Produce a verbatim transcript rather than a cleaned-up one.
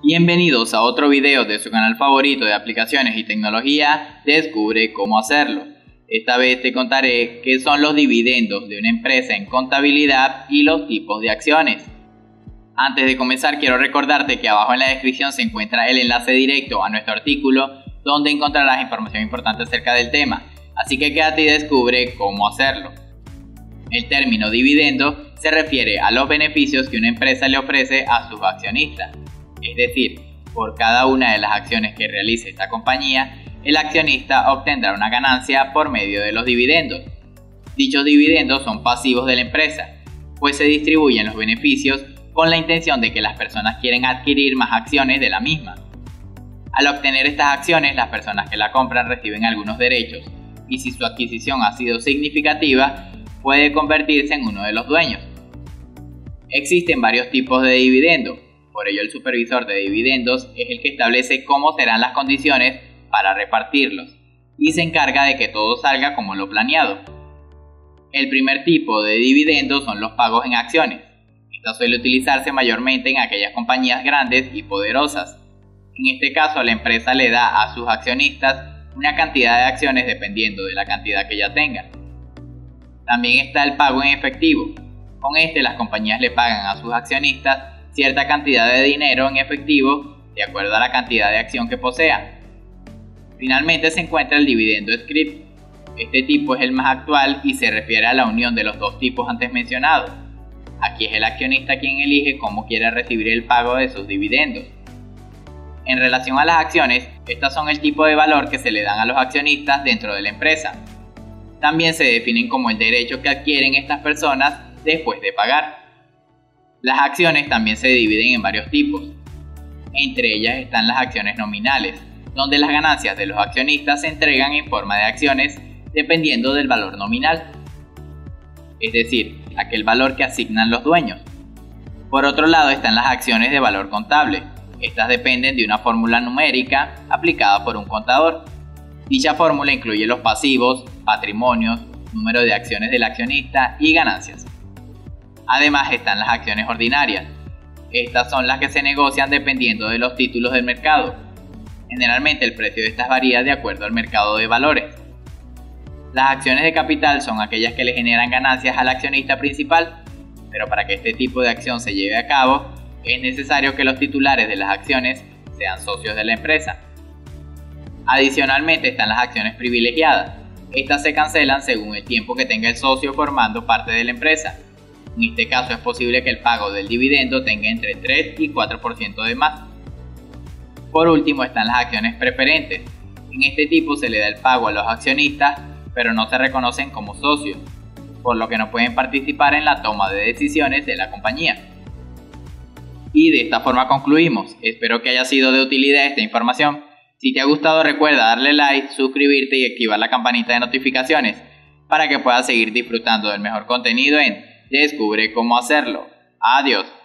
Bienvenidos a otro video de su canal favorito de aplicaciones y tecnología, Descubre cómo hacerlo. Esta vez te contaré qué son los dividendos de una empresa en contabilidad y los tipos de acciones. Antes de comenzar quiero recordarte que abajo en la descripción se encuentra el enlace directo a nuestro artículo donde encontrarás información importante acerca del tema, así que quédate y descubre cómo hacerlo. El término dividendo se refiere a los beneficios que una empresa le ofrece a sus accionistas. Es decir, por cada una de las acciones que realice esta compañía, el accionista obtendrá una ganancia por medio de los dividendos. Dichos dividendos son pasivos de la empresa, pues se distribuyen los beneficios con la intención de que las personas quieren adquirir más acciones de la misma. Al obtener estas acciones, las personas que la compran reciben algunos derechos, y si su adquisición ha sido significativa, puede convertirse en uno de los dueños. Existen varios tipos de dividendos. Por ello, el supervisor de dividendos es el que establece cómo serán las condiciones para repartirlos y se encarga de que todo salga como lo planeado. El primer tipo de dividendos son los pagos en acciones. Esto suele utilizarse mayormente en aquellas compañías grandes y poderosas. En este caso, la empresa le da a sus accionistas una cantidad de acciones dependiendo de la cantidad que ya tengan. También está el pago en efectivo. Con este, las compañías le pagan a sus accionistas cierta cantidad de dinero en efectivo de acuerdo a la cantidad de acción que posean. Finalmente se encuentra el dividendo scrip. Este tipo es el más actual y se refiere a la unión de los dos tipos antes mencionados. Aquí es el accionista quien elige cómo quiere recibir el pago de sus dividendos. En relación a las acciones, estas son el tipo de valor que se le dan a los accionistas dentro de la empresa. También se definen como el derecho que adquieren estas personas después de pagar. Las acciones también se dividen en varios tipos. Entre ellas están las acciones nominales, donde las ganancias de los accionistas se entregan en forma de acciones dependiendo del valor nominal, es decir, aquel valor que asignan los dueños. Por otro lado están las acciones de valor contable. Estas dependen de una fórmula numérica aplicada por un contador. Dicha fórmula incluye los pasivos, patrimonios, número de acciones del accionista y ganancias. Además están las acciones ordinarias. Estas son las que se negocian dependiendo de los títulos del mercado. Generalmente el precio de estas varía de acuerdo al mercado de valores. Las acciones de capital son aquellas que le generan ganancias al accionista principal, pero para que este tipo de acción se lleve a cabo, es necesario que los titulares de las acciones sean socios de la empresa. Adicionalmente están las acciones privilegiadas. Estas se cancelan según el tiempo que tenga el socio formando parte de la empresa. En este caso es posible que el pago del dividendo tenga entre tres y cuatro por ciento de más. Por último están las acciones preferentes. En este tipo se le da el pago a los accionistas, pero no se reconocen como socios, por lo que no pueden participar en la toma de decisiones de la compañía. Y de esta forma concluimos. Espero que haya sido de utilidad esta información. Si te ha gustado recuerda darle like, suscribirte y activar la campanita de notificaciones para que puedas seguir disfrutando del mejor contenido en Descubre cómo hacerlo. Adiós.